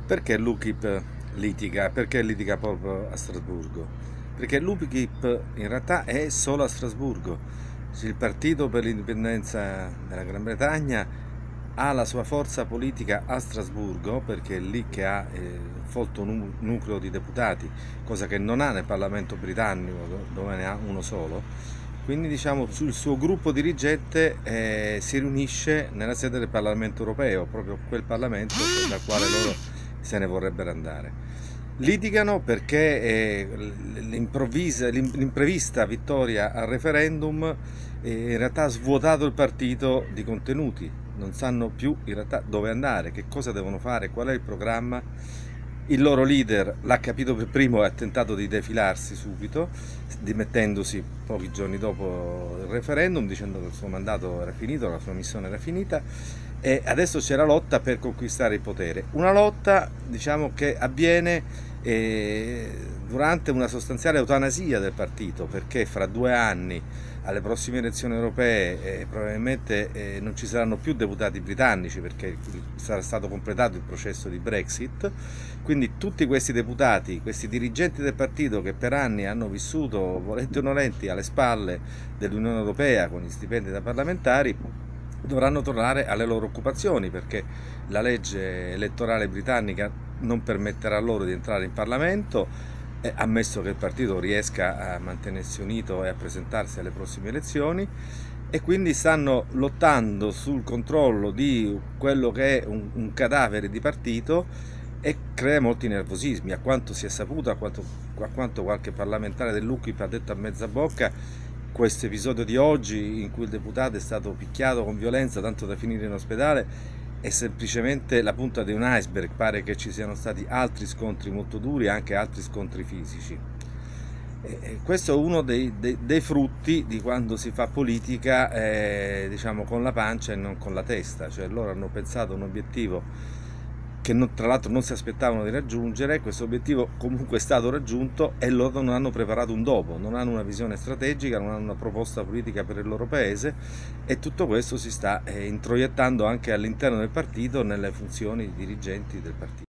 Perché l'UKIP litiga? Perché litiga proprio a Strasburgo? Perché l'UKIP in realtà è solo a Strasburgo. Il partito per l'indipendenza della Gran Bretagna ha la sua forza politica a Strasburgo perché è lì che ha folto nucleo di deputati, cosa che non ha nel Parlamento britannico dove ne ha uno solo. Quindi diciamo il suo gruppo dirigente si riunisce nella sede del Parlamento europeo, proprio quel Parlamento dal quale loro se ne vorrebbero andare. Litigano perché l'imprevista vittoria al referendum in realtà ha svuotato il partito di contenuti, non sanno più in realtà dove andare, che cosa devono fare, qual è il programma. Il loro leader l'ha capito per primo e ha tentato di defilarsi subito, dimettendosi pochi giorni dopo il referendum, dicendo che il suo mandato era finito, la sua missione era finita, e adesso c'è la lotta per conquistare il potere. Una lotta, diciamo, che avviene durante una sostanziale eutanasia del partito, perché fra 2 anni alle prossime elezioni europee probabilmente non ci saranno più deputati britannici perché sarà stato completato il processo di Brexit, quindi tutti questi deputati, questi dirigenti del partito che per anni hanno vissuto volenti o nolenti alle spalle dell'Unione Europea con gli stipendi da parlamentari dovranno tornare alle loro occupazioni perché la legge elettorale britannica non permetterà loro di entrare in Parlamento, ammesso che il partito riesca a mantenersi unito e a presentarsi alle prossime elezioni, e quindi stanno lottando sul controllo di quello che è un cadavere di partito e crea molti nervosismi. A quanto si è saputo, a quanto qualche parlamentare dell'UKIP ha detto a mezza bocca, questo episodio di oggi in cui il deputato è stato picchiato con violenza tanto da finire in ospedale è semplicemente la punta di un iceberg. Pare che ci siano stati altri scontri molto duri e anche altri scontri fisici. Questo è uno dei frutti di quando si fa politica diciamo con la pancia e non con la testa, cioè loro hanno pensato a un obiettivo che tra l'altro non si aspettavano di raggiungere. Questo obiettivo comunque è stato raggiunto e loro non hanno preparato un dopo, non hanno una visione strategica, non hanno una proposta politica per il loro paese, e tutto questo si sta introiettando anche all'interno del partito nelle funzioni dirigenti del partito.